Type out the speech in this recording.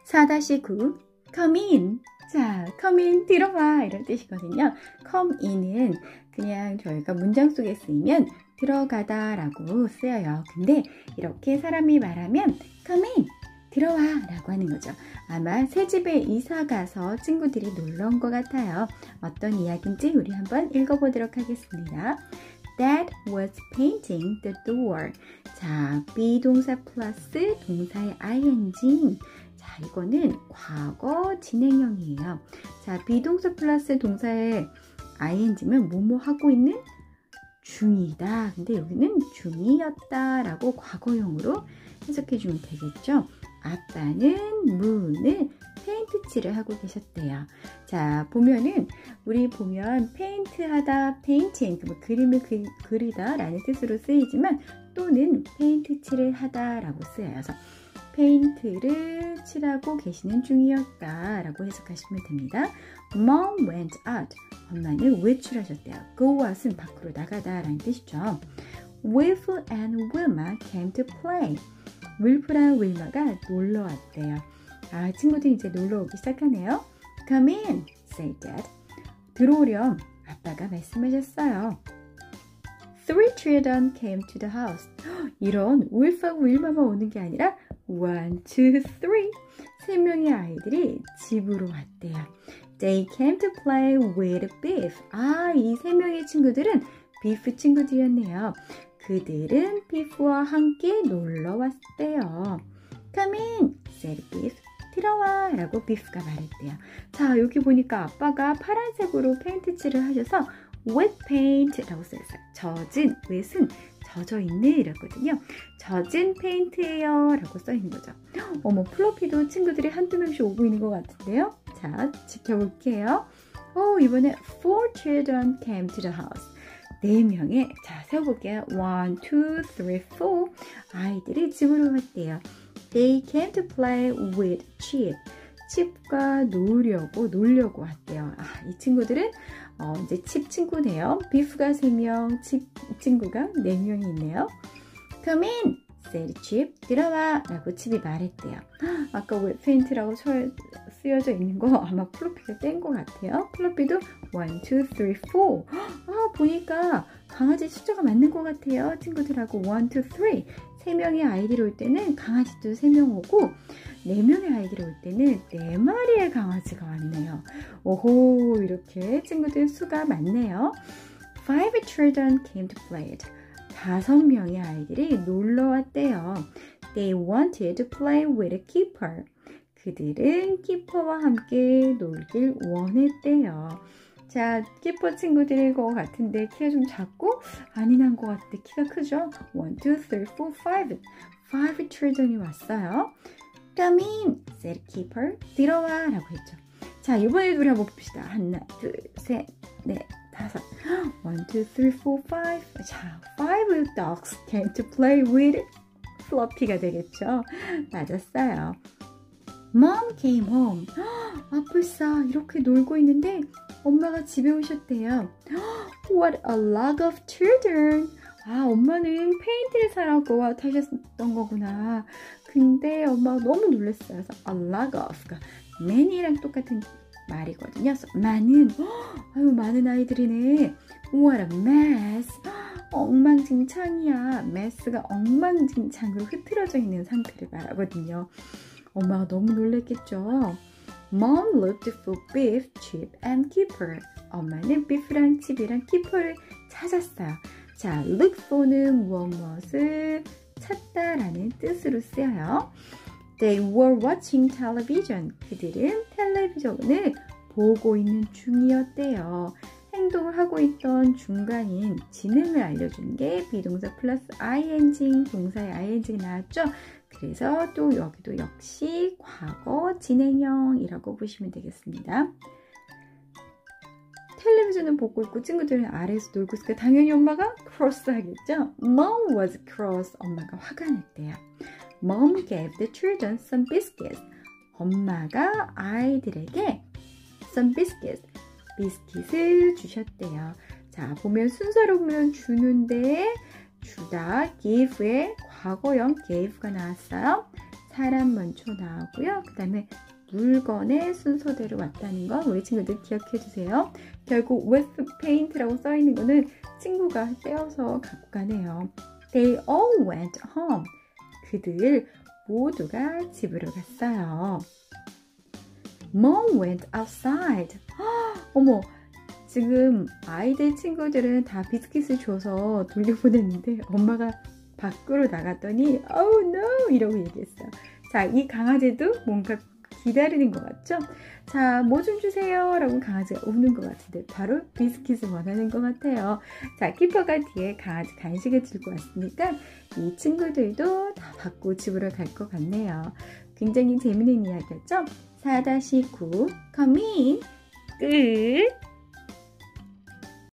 4-9 come in. 자, come in 들어와 이런 뜻이거든요. come in은 그냥 저희가 문장 속에 쓰이면 들어가다 라고 쓰여요. 근데 이렇게 사람이 말하면 come in 들어와 라고 하는 거죠. 아마 새 집에 이사 가서 친구들이 놀러 온 것 같아요. 어떤 이야기인지 우리 한번 읽어보도록 하겠습니다. Dad was painting the door. 자, 비동사 플러스 동사의 ing. 자, 이거는 과거 진행형이에요. 자, 비동사 플러스 동사의 ing면 뭐뭐 하고 있는 중이다. 근데 여기는 중이었다 라고 과거형으로 해석해주면 되겠죠. 아빠는 문을 페인트 칠을 하고 계셨대요. 자, 보면은 우리 보면 페인트하다, 페인팅, 뭐 그림을 그리다 라는 뜻으로 쓰이지만 또는 페인트 칠을 하다 라고 쓰여요. 그래서 페인트를 칠하고 계시는 중이었다 라고 해석하시면 됩니다. Mom went out. 엄마는 외출하셨대요. Go out은 밖으로 나가다 라는 뜻이죠. Wilf and Wilma came to play. 윌프랑 윌마가 놀러 왔대요. 아, 친구들이 이제 놀러 오기 시작하네요. Come in, said Dad. 들어오렴, 아빠가 말씀하셨어요. Three children came to the house. 이런 윌프하고 윌마만 오는 게 아니라 1, 2, 3. 3명의 아이들이 집으로 왔대요. They came to play with Biff. 아, 이 3명의 친구들은 비프 친구들이었네요. 그들은 비프와 함께 놀러 왔대요. Come in, said Biff. 들어와 라고 비프가 말했대요. 자, 여기 보니까 아빠가 파란색으로 페인트 칠을 하셔서 wet paint 라고 써있어요. 젖은, wet은 젖어있는 이라거든요. 젖은 페인트예요 라고 써있는 거죠. 어머, 플로피도 친구들이 한두 명씩 오고 있는 것 같은데요. 자, 지켜볼게요. 이번에 4 children came to the house. 4명의, 자, 세워볼게요. 1, 2, 3, 4 아이들이 집으로 왔대요. They came to play with Chip. 칩과 놀려고 왔대요. 아, 이 친구들은 이제 칩 친구네요. 비프가 3명, 칩 친구가 4명이 있네요. Come in, said Chip. 들어와 라고 칩이 말했대요. 아까 왜 페인트라고 쓰여져 있는 거 아마 플로피가 뗀 것 같아요. 플로피도 1, 2, 3, 4. 아, 보니까 강아지 숫자가 맞는 것 같아요. 친구들하고 1, 2, 3. 3명의 아이들이 올 때는 강아지도 3명 오고 4명의 아이들이 올 때는 4마리의 강아지가 왔네요. 오호, 이렇게 친구들 수가 많네요. 5 children came to play. 5명의 아이들이 놀러 왔대요. They wanted to play with a keeper. 그들은 키퍼와 함께 놀길 원했대요. 자, 키퍼 친구들일 것 같은데 키가 좀 작고 아니난 것 같은데 키가 크죠? 1, 2, 3, 4, 5 children이 왔어요. Come in, said keeper. 들어와 라고 했죠. 자, 이번에 우리 한번 봅시다. 하나, 둘, 셋, 넷, 다섯. 1, 2, 3, 4, 5. 자, 5 dogs came to play with Floppy가 되겠죠? 맞았어요. Mom came home. 아, 벌써 이렇게 놀고 있는데 엄마가 집에 오셨대요. What a lot of children. 아, 엄마는 페인트를 사라고 하셨던 거구나. 근데 엄마가 너무 놀랐어요. 그래서 a lot of, many랑 똑같은 말이거든요. 그래서 많은, 많은 아이들이네. What a mess. 엉망진창이야. mess가 엉망진창으로 흐트러져 있는 상태를 말하거든요. 엄마가 너무 놀랐겠죠. Mom looked for Biff, Chip, and Keeper. 엄마는 비프랑 칩이랑 키퍼를 찾았어요. 자, look for는 무엇을 찾다라는 뜻으로 쓰여요. They were watching television. 그들은 텔레비전을 보고 있는 중이었대요. 행동을 하고 있던 중간인 진행을 알려주는 게 비동사 플러스 ing, 동사의 ing가 나왔죠. 그래서 또 여기도 역시 과거 진행형이라고 보시면 되겠습니다. 텔레비전을 보고 있고 친구들은 아래에서 놀고 있으니까 당연히 엄마가 cross 하겠죠. Mom was cross. 엄마가 화가 났대요. Mom gave the children some biscuits. 엄마가 아이들에게 some biscuits. 비스킷을 주셨대요. 자, 보면 순서로 보면 주는데 주다, give의 과거형 give가 나왔어요. 사람 먼저 나오고요. 그 다음에 물건의 순서대로 왔다는 거 우리 친구들 기억해 주세요. 결국 with paint라고 써 있는 거는 친구가 떼어서 갖고 가네요. They all went home. 그들 모두가 집으로 갔어요. Mom went outside. 어머, 지금 아이들 친구들은 다 비스킷을 줘서 돌려보냈는데 엄마가 밖으로 나갔더니 Oh no! 이러고 얘기했어요. 자, 이 강아지도 뭔가 기다리는 것 같죠? 자, 뭐 좀 주세요 라고 강아지가 우는 것 같은데 바로 비스킷을 원하는 것 같아요. 자, 키퍼가 뒤에 강아지 간식을 들고 왔으니까 이 친구들도 다 받고 집으로 갈 것 같네요. 굉장히 재밌는 이야기였죠? 4-9 Come in 끝!